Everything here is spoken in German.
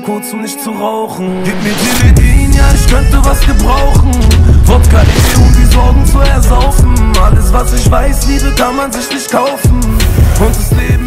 kurz, um nicht zu rauchen. Gib mir Dividin, ja, ich könnte was gebrauchen. Wodka um die Sorgen zu ersaufen. Alles was ich weiß, Liebe kann man sich nicht kaufen. Und das Leben